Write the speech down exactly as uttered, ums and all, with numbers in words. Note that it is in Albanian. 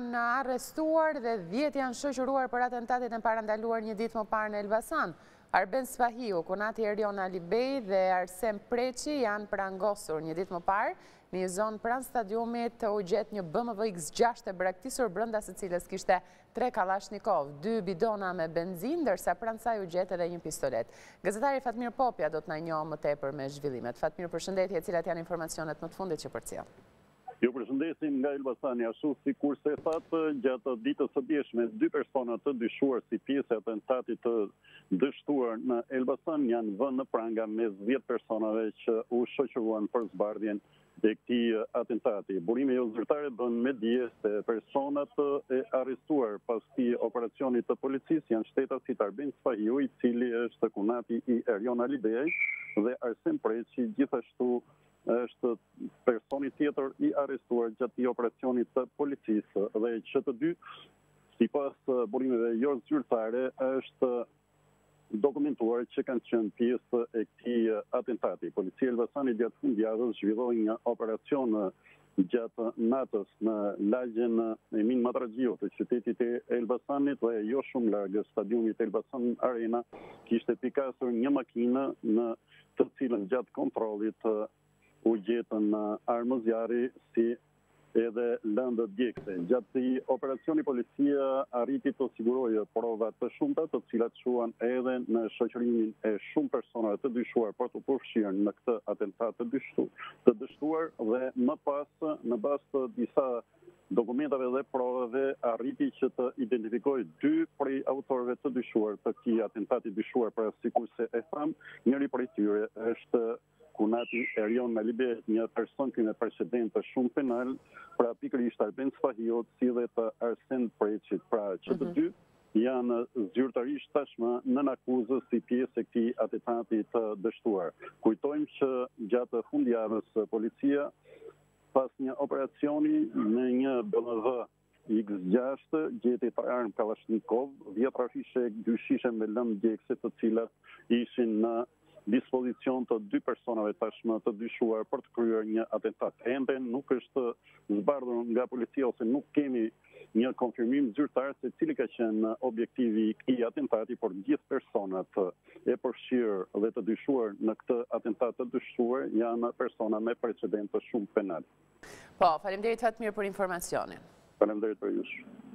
janë arrestuar dhe dhjetë janë shoqëruar për atentatin e parandaluar një ditë më parë në Elbasan. Arben Sfahiu, Konati Erion Alibej dhe Arsem Preqi janë prangosur një ditë më parë. Në një zonë pranë stadiumit u gjet një B M W X gjashtë e braktisur, brenda së cilës kishte tre Kallashnikov, dy bidona me benzinë, ndërsa pranë saj u gjet edhe një pistolet. Gazetari Fatmir Popja do të na njohë më tepër me zhvillimet. Fatmir, përshëndetje, cilat janë informacionet më të fundit që përcjell? Ju përshëndesim nga Elbasani, ashtu si kurse e thatë, gjatë ditës së djeshme, dy persona të dyshuar si pjesë e atentatit të dështuar në Elbasan janë vënë në pranga mes dhjetë personave që u shoqëruan për zbardhjen e këtij atentati. Burimi jo zyrtare bën me dije se personat e arrestuar pas këtij operacioni të policisë janë shtetasit Arben Sfahiu, i cili është Konati i Erion Alibej, dhe Arsem Preqi, gjithashtu është personi tjetër i arrestuar gjatë këtij operacioni të policisë, dhe që të dy, sipas burimeve jo zyrtare, është dokumentuar që kanë qenë pjesë e këtij atentati. Policia e Elbasanit gjatë fundjavës zhvilloi një operacion gjatë natës në lagjen e Min Matraxhiu të qytetit e Elbasanit, dhe jo shumë larg stadiumit Elbasan Arena kishte pikasur një makinë në të cilën gjatë kontrollit u gjetën armë zjarri si edhe lëndë djegëse. Gjatë këtij operacioni policia arriti të sigurojë prova të shumta, të cilat shuan edhe në shoqërimin e shumë personave të dyshuar për të përfshirë në këtë atentat të dështuar, të dështuar dhe më pas në bazë të disa dokumentave dhe provave arriti që të identifikojë dy prej autorëve të dyshuar të këtij atentati dyshuar, pra sikurse e tham, njëri prej tyre është Konati Erion Alibej, një person që me precedent të shumë penal, pra pikërisht Arben Sfahiu, si dhe të Arsem Preqit, pra që të dy janë zyrtarisht tashmë nën akuzë si pjesë e këtij atentati të dështuar. Kujtojmë që gjatë fundjavës policia pas një operacioni në një B M W X gjashtë gjeti tre armë Kallashnikov, dhjetra fishekë, dy shishe me lëndë djegëse, të cilat ishin në dispozicion të dy personave tashmë të dyshuar për të kryer një atentat. Ende nuk është zbardhur nga policia ose nuk kemi një konfirmim zyrtar se cili ka qenë objektivi i këtij atentati, por gjithë personat e përfshirë dhe të dyshuar në këtë atentat të dyshuar janë persona me precedent të shumë penal. Po, faleminderit Fatmir për informacionin. Faleminderit për ju.